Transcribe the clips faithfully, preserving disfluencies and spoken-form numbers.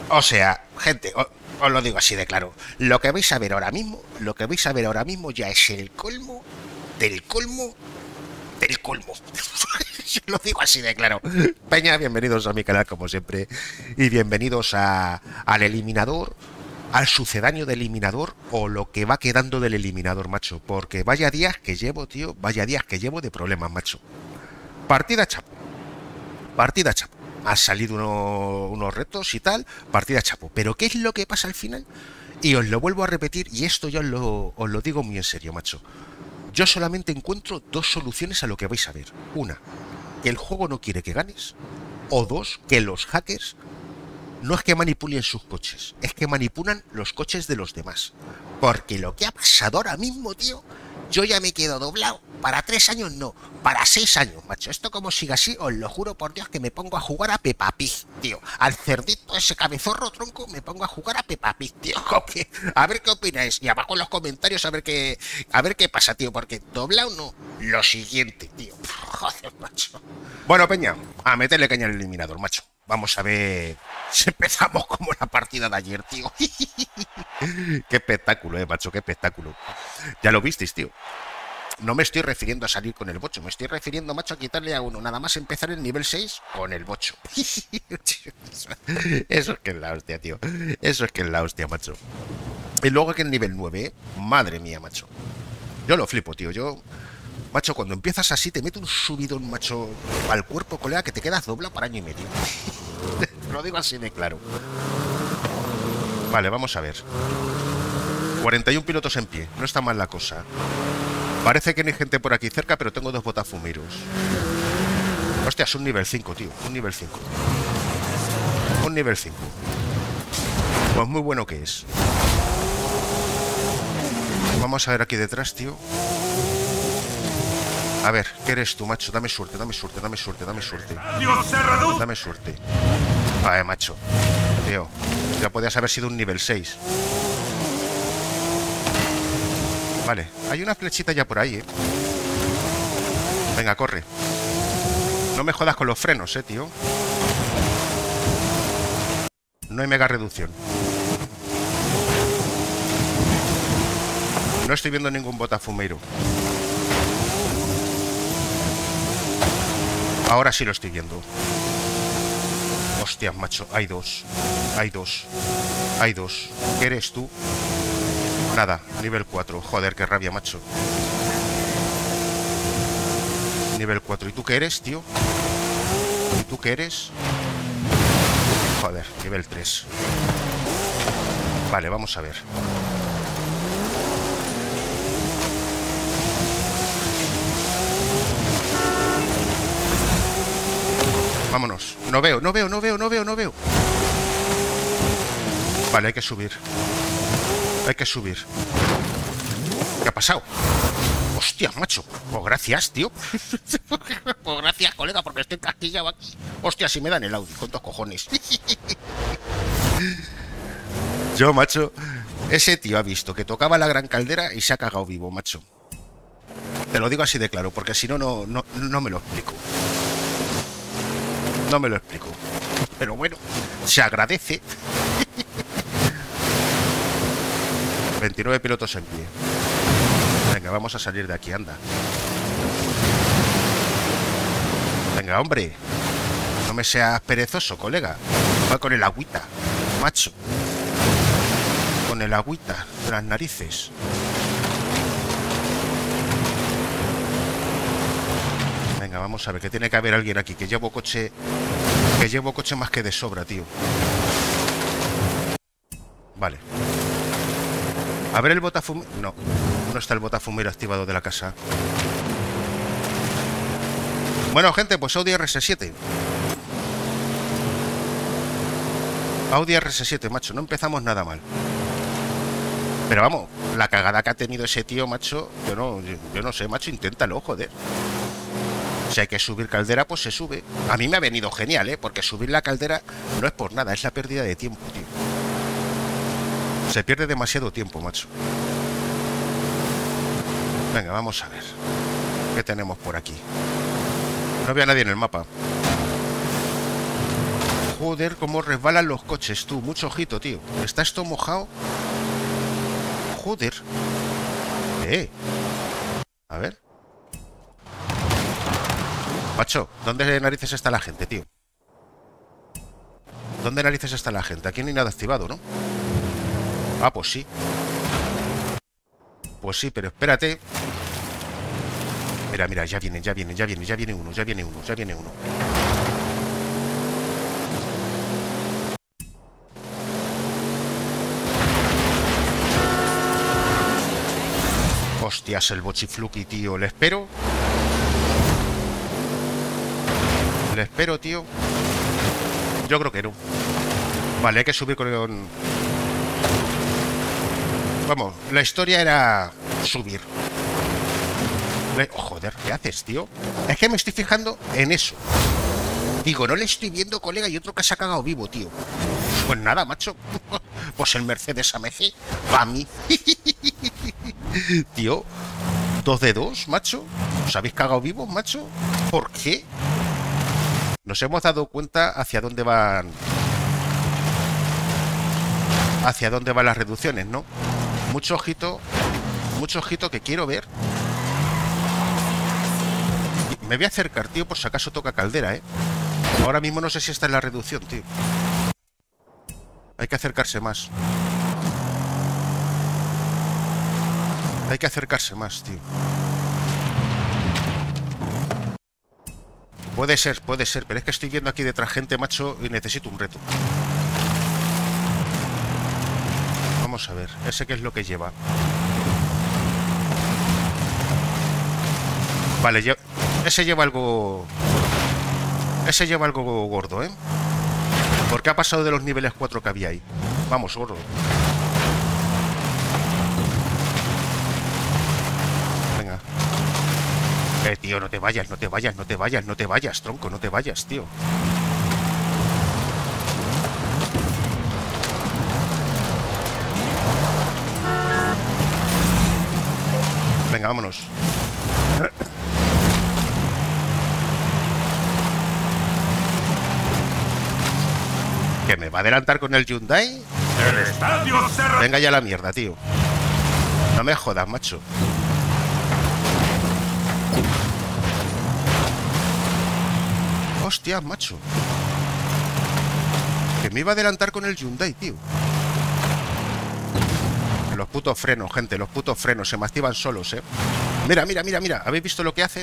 O sea, gente, o- os lo digo así de claro. Lo que vais a ver ahora mismo, lo que vais a ver ahora mismo ya es el colmo del colmo del colmo. Lo digo así de claro. Peña, bienvenidos a mi canal como siempre. Y bienvenidos a, al eliminador, al sucedáneo del eliminador o lo que va quedando del eliminador, macho. Porque vaya días que llevo, tío. Vaya días que llevo de problemas, macho. Partida chapo. Partida chapo. Han salido uno, unos retos y tal. Partida chapo. Pero ¿qué es lo que pasa al final? Y os lo vuelvo a repetir y esto ya os lo, os lo digo muy en serio, macho. Yo solamente encuentro dos soluciones a lo que vais a ver. Una, que el juego no quiere que ganes. O dos, que los hackers no es que manipulen sus coches, es que manipulan los coches de los demás. Porque lo que ha pasado ahora mismo, tío, yo ya me quedo doblado. Para tres años no, para seis años, macho. Esto como siga así, os lo juro por Dios que me pongo a jugar a Peppa Pig, tío. Al cerdito ese cabezorro tronco me pongo a jugar a Peppa Pig, tío. A ver qué opináis. Y abajo en los comentarios a ver qué, a ver qué pasa, tío. Porque doblado no. Lo siguiente, tío. Joder, macho. Bueno, Peña, a meterle caña al eliminador, macho. Vamos a ver si empezamos como la partida de ayer, tío. Qué espectáculo, eh, macho, qué espectáculo. Ya lo visteis, tío. No me estoy refiriendo a salir con el bocho, me estoy refiriendo, macho, a quitarle a uno. Nada más empezar el nivel seis con el bocho. Eso es que es la hostia, tío. Eso es que es la hostia, macho. Y luego que el nivel nueve, ¿eh? Madre mía, macho. Yo lo flipo, tío. Yo, macho, cuando empiezas así te mete un subidón, macho, al cuerpo, colega, que te quedas doblado para año y medio. Lo digo así de claro. Vale, vamos a ver. cuarenta y uno pilotos en pie. No está mal la cosa. Parece que no hay gente por aquí cerca, pero tengo dos botafumeros. Hostia, es un nivel cinco, tío. Un nivel cinco. Un nivel cinco. Pues muy bueno que es. Vamos a ver aquí detrás, tío. A ver, ¿qué eres tú, macho? Dame suerte, dame suerte, dame suerte, dame suerte. Dame suerte. Vale, macho. Tío, ya podías haber sido un nivel seis. Vale, hay una flechita ya por ahí, eh. Venga, corre. No me jodas con los frenos, eh, tío. No hay mega reducción. No estoy viendo ningún botafumeiro. Ahora sí lo estoy viendo. Hostias, macho, hay dos. Hay dos. Hay dos. ¿Qué eres tú? Nada, nivel cuatro. Joder, qué rabia, macho. Nivel cuatro. ¿Y tú qué eres, tío? ¿Y tú qué eres? Joder, nivel tres. Vale, vamos a ver. Vámonos. No veo, no veo, no veo, no veo, no veo. Vale, hay que subir. Hay que subir. ¿Qué ha pasado? Hostia, macho. Pues gracias, tío. Pues gracias, colega, porque estoy casquillado aquí. Hostia, si me dan el Audi, con dos cojones. Yo, macho, ese tío ha visto que tocaba la gran caldera y se ha cagado vivo, macho. Te lo digo así de claro, porque si no, no, no, no me lo explico. No me lo explico. Pero bueno, se agradece. veintinueve pilotos en pie. Venga, vamos a salir de aquí, anda. Venga, hombre. No me seas perezoso, colega. Va con el agüita, macho. Con el agüita de las narices. Venga, vamos a ver, que tiene que haber alguien aquí. Que llevo coche. Que llevo coche más que de sobra, tío. Vale. A ver el botafumero. No, no está el botafumero activado de la casa. Bueno, gente, pues Audi R S siete. Audi R S siete, macho. No empezamos nada mal. Pero vamos, la cagada que ha tenido ese tío, macho. Yo no, yo, yo no sé, macho. Inténtalo, joder. Si hay que subir caldera, pues se sube. A mí me ha venido genial, ¿eh? Porque subir la caldera no es por nada, es la pérdida de tiempo, tío. Se pierde demasiado tiempo, macho. Venga, vamos a ver. ¿Qué tenemos por aquí? No veo a nadie en el mapa. Joder, cómo resbalan los coches, tú. Mucho ojito, tío. ¿Está esto mojado? Joder. Eh. A ver. Macho, ¿dónde narices está la gente, tío? ¿Dónde narices está la gente? Aquí no hay nada activado, ¿no? Ah, pues sí. Pues sí, pero espérate. Mira, mira, ya vienen, ya vienen, ya vienen, ya viene uno, ya viene uno, ya viene uno. Hostias, el bochifluki, tío. ¿Le espero? ¿Le espero, tío? Yo creo que no. Vale, hay que subir con... Vamos, la historia era subir. Le... Oh, joder, ¿qué haces, tío? Es que me estoy fijando en eso. Digo, no le estoy viendo, colega, y otro que se ha cagado vivo, tío. Pues nada, macho. Pues el Mercedes A M G va a mí. Tío, dos de dos, macho. ¿Os habéis cagado vivos, macho? ¿Por qué? Nos hemos dado cuenta hacia dónde van... Hacia dónde van las reducciones, ¿no? Mucho ojito. Mucho ojito que quiero ver. Me voy a acercar, tío, por si acaso toca caldera, ¿eh? Ahora mismo no sé si está en la reducción, tío. Hay que acercarse más. Hay que acercarse más, tío. Puede ser, puede ser, pero es que estoy viendo aquí detrás gente, macho, y necesito un reto. Vamos a ver, ese qué es lo que lleva. Vale, lle- ese lleva algo... Ese lleva algo gordo, ¿eh? Porque ha pasado de los niveles cuatro que había ahí. Vamos, gordo. Venga. Eh, tío, no te vayas, no te vayas, no te vayas, no te vayas, tronco, no te vayas, tío. Venga, vámonos. ¿Que me va a adelantar con el Hyundai? El estadio se... Venga ya a la mierda, tío. No me jodas, macho. Hostia, macho. Que me iba a adelantar con el Hyundai, tío. Los putos frenos, gente, los putos frenos se me activan solos, eh. Mira, mira, mira, mira. ¿Habéis visto lo que hace?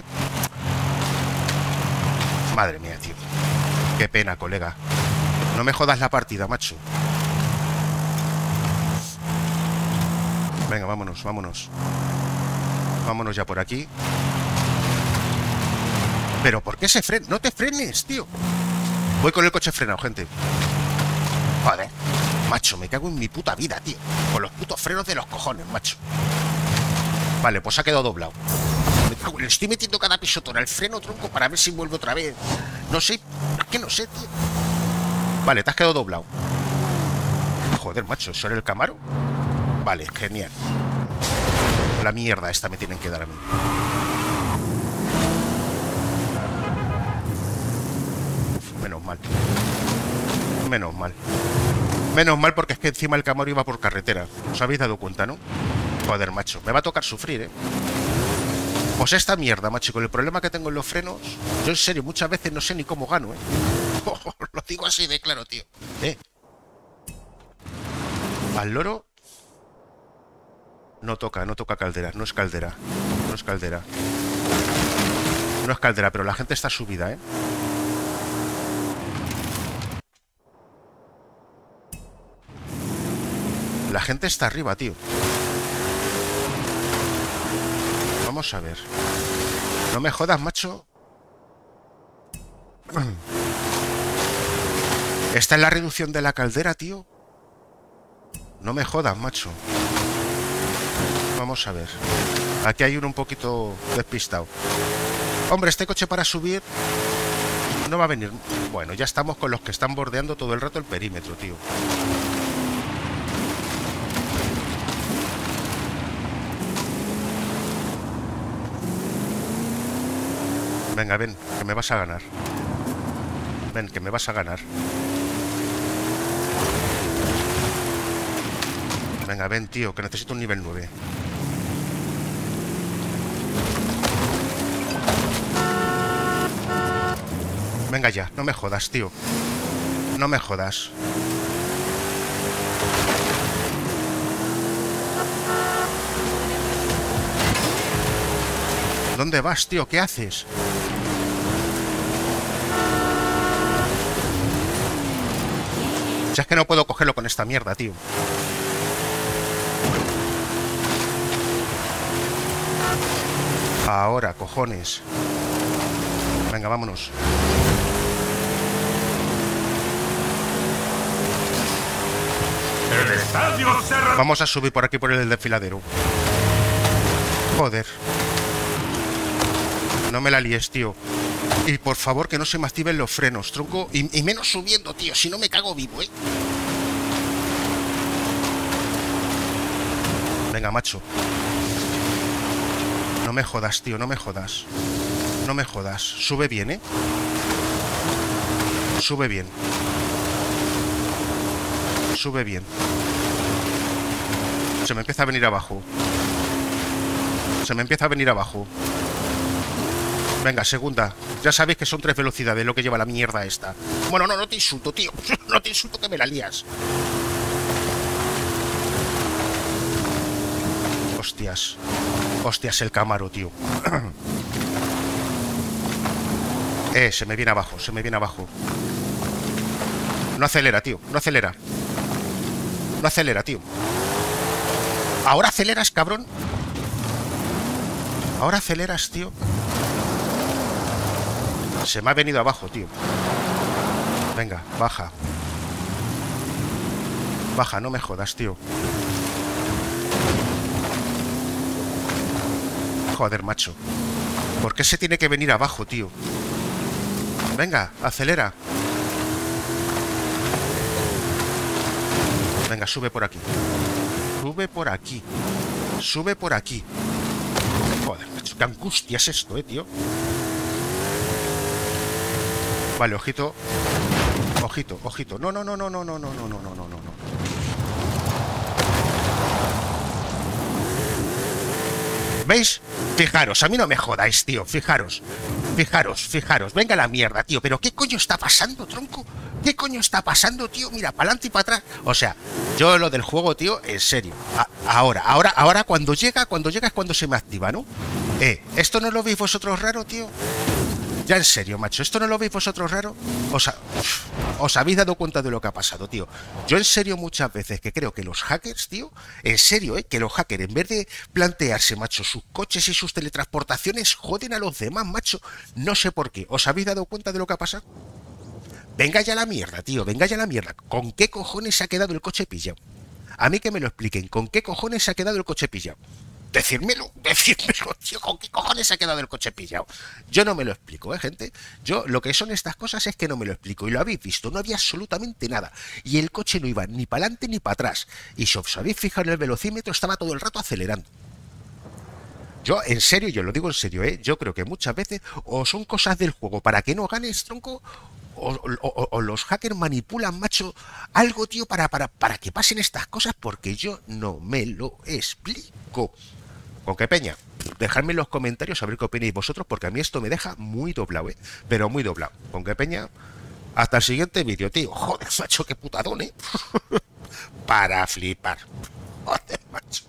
Madre mía, tío. Qué pena, colega. No me jodas la partida, macho. Venga, vámonos, vámonos. Vámonos ya por aquí. Pero ¿por qué se frena? No te frenes, tío. Voy con el coche frenado, gente. Joder, macho, me cago en mi puta vida, tío. Con los putos frenos de los cojones, macho. Vale, pues ha quedado doblado. Me cago, le estoy metiendo cada pisotón al freno, tronco, para ver si vuelve otra vez. No sé, es que no sé, tío. Vale, te has quedado doblado. Joder, macho, ¿eso era el Camaro? Vale, genial. La mierda esta me tienen que dar a mí. Uf, menos mal. Menos mal. Menos mal porque es que encima el Camaro iba por carretera. ¿Os habéis dado cuenta, no? Joder, macho, me va a tocar sufrir, ¿eh? Pues esta mierda, macho, con el problema que tengo en los frenos, yo en serio, muchas veces no sé ni cómo gano, ¿eh? Lo digo así de claro, tío. ¿Eh? Al loro... No toca, no toca caldera, no es caldera. No es caldera. No es caldera, pero la gente está subida, ¿eh? La gente está arriba, tío. Vamos a ver. No me jodas, macho. ¿Está en la reducción de la caldera, tío? No me jodas, macho. Vamos a ver. Aquí hay uno un poquito despistado. Hombre, este coche para subir no va a venir. Bueno, ya estamos con los que están bordeando todo el rato el perímetro, tío. Venga, ven, que me vas a ganar. Ven, que me vas a ganar. Venga, ven, tío, que necesito un nivel nueve. Venga ya, no me jodas, tío. No me jodas. ¿Dónde vas, tío? ¿Qué haces? Ya es que no puedo cogerlo con esta mierda, tío. Ahora, cojones. Venga, vámonos. El estadio se re... Vamos a subir por aquí por el desfiladero. Joder. No me la líes, tío. Y por favor que no se me activen los frenos, tronco. Y, y menos subiendo, tío. Si no me cago vivo, ¿eh? Venga, macho. No me jodas, tío. No me jodas. No me jodas. Sube bien, ¿eh? Sube bien. Sube bien. Se me empieza a venir abajo. Se me empieza a venir abajo. Venga, segunda. Ya sabéis que son tres velocidades lo que lleva la mierda esta. Bueno, no, no te insulto, tío. No te insulto, que me la lías. Hostias. Hostias, el Camaro, tío. Eh, se me viene abajo, se me viene abajo. No acelera, tío. No acelera. No acelera, tío. Ahora aceleras, cabrón. Ahora aceleras, tío. Se me ha venido abajo, tío. Venga, baja. Baja, no me jodas, tío. Joder, macho. ¿Por qué se tiene que venir abajo, tío? Venga, acelera. Venga, sube por aquí. Sube por aquí. Sube por aquí. Joder, macho, qué angustia es esto, eh, tío. Vale, ojito. Ojito, ojito. No, no, no, no, no, no, no, no, no, no, no, no. ¿Veis? Fijaros, a mí no me jodáis, tío. Fijaros. Fijaros, fijaros. Venga la mierda, tío. ¿Pero qué coño está pasando, tronco? ¿Qué coño está pasando, tío? Mira, para adelante y para atrás. O sea, yo lo del juego, tío, en serio. A ahora, ahora, ahora cuando llega, cuando llega es cuando se me activa, ¿no? Eh, ¿esto no lo veis vosotros raro, tío? Ya en serio, macho, ¿esto no lo veis vosotros raro? Os, ha... os habéis dado cuenta de lo que ha pasado, tío. Yo en serio muchas veces que creo que los hackers, tío, en serio, ¿eh? Que los hackers en vez de plantearse, macho, sus coches y sus teletransportaciones, joden a los demás, macho. No sé por qué. ¿Os habéis dado cuenta de lo que ha pasado? Venga ya la mierda, tío, venga ya la mierda. ¿Con qué cojones se ha quedado el coche pillado? A mí que me lo expliquen. ¿Con qué cojones se ha quedado el coche pillado? Decírmelo, decírmelo, tío, ¿con qué cojones se ha quedado el coche pillado? Yo no me lo explico, ¿eh, gente? Yo, lo que son estas cosas es que no me lo explico. Y lo habéis visto, no había absolutamente nada. Y el coche no iba ni para adelante ni para atrás. Y si os habéis fijado en el velocímetro, estaba todo el rato acelerando. Yo, en serio, yo lo digo en serio, ¿eh? Yo creo que muchas veces o son cosas del juego para que no ganes, tronco, o, o, o, o los hackers manipulan, macho, algo, tío, para, para, para que pasen estas cosas, porque yo no me lo explico. ¿Con qué peña? Dejadme en los comentarios a ver qué opináis vosotros, porque a mí esto me deja muy doblado, ¿eh? Pero muy doblado. ¿Con qué peña? Hasta el siguiente vídeo, tío. Joder, macho, qué putadón, ¿eh? Para flipar. Joder, macho.